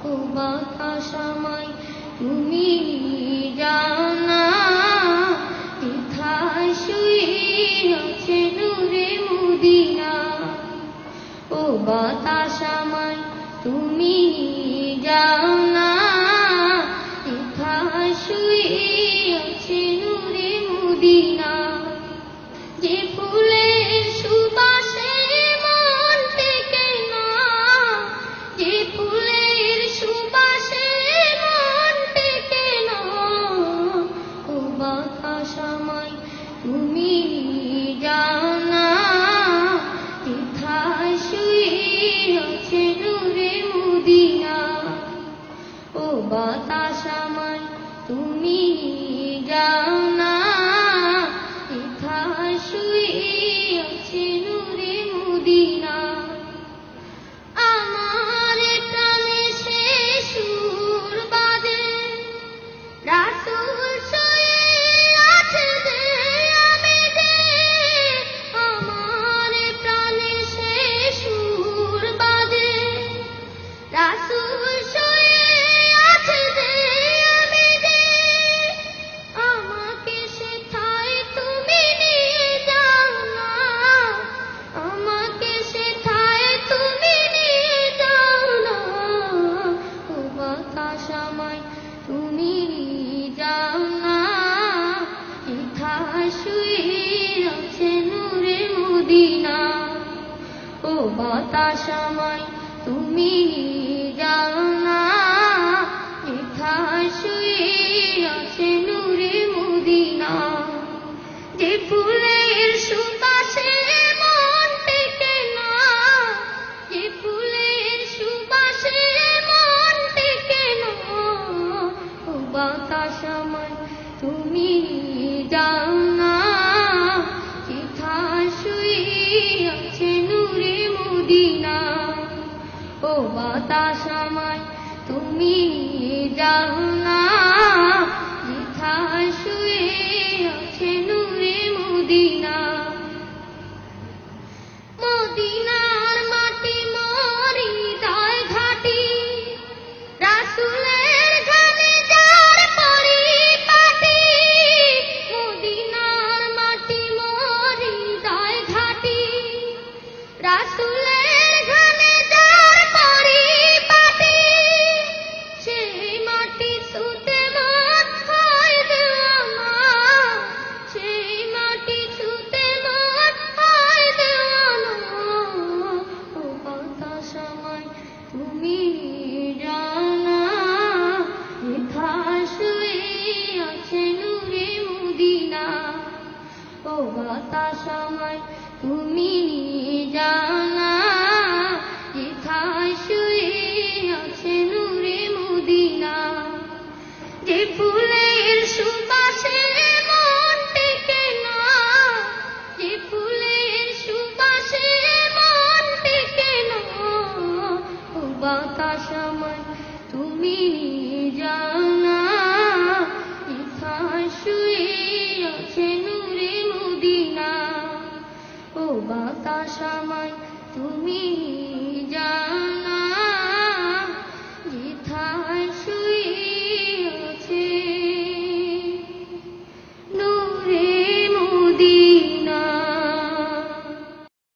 ও বাতাস আমায় তুমি যাও না, কোথায় শুয়ে আছে নূরে মদিনা। ও বাতাস আমায় তুমি যাও না, কোথায় শুয়ে আছে নূরে মদিনা। যে ফুলের সুবাসে মন টেকে না, যে ফুলের সুবাসে মন টেকে না। ও বাতাস আমায় তুমি যাও না, কোথায় শুয়ে আছে নূরে মদিনা। ও বাতাস আমায় তুমি যাও না, কোথায় শুয়ে আছে নূরে মদিনা। আমার প্রাণে সে সুর বাজে, রাসূল শুয়ে আছে যে আমি যে। আমার প্রাণে সে সুর বাজে, রাসূল শুয়ে আছে যে আমি যে। আমাকে সেথায় তুমি নিয়ে যাও না, আমাকে সেথায় তুমি নিয়ে যাও না। ও বাতাস আমায় তুমি যাও না, কোথায় শুয়ে আছে নূরে মদিনা। ও বাতাস আমায় তুমি যাও না, কোথায় শুয়ে আছে নূরে মদিনা। যে ফুলের সুবাসে মন টেকে না, যে ফুলের সুবাসে মন টেকে না। ও বাতাস আমায় তুমি যাও না, কোথায় শুয়ে আছে নূরে মদিনা। ও বাতাস আমায় তুমি যাও না, কোথায় শুয়ে আছে নূরে মদিনা। মদিনার মাটি মোর হৃদয় ঘাটি, রাসূলের ঘামে যার পরিপাটি। মদিনার মাটি মোর হৃদয় ঘাটি, রাসূলের ঘামে যার পরিপাটি। সেই মাটি ছুঁতে মন হয় দেওয়ানা, সেই মাটি ছুঁতে মন হয় দেওয়ানা। ও বাতাস আমায় তুমি যাও না, কোথায় শুয়ে আছে নূরে মদিনা। ও বাতাস আমায় তুমি যাও না, কোথায় শুয়ে আছে নূরে মদিনা। যে ফুলের সুবাসে মন টেকে না, যে ফুলের সুবাসে মন টেকে না। ও বাতাস আমায় তুমি যাও না, কোথায় শুয়ে আছে নূরে মদিনা। ও বাতাস আমায় তুমি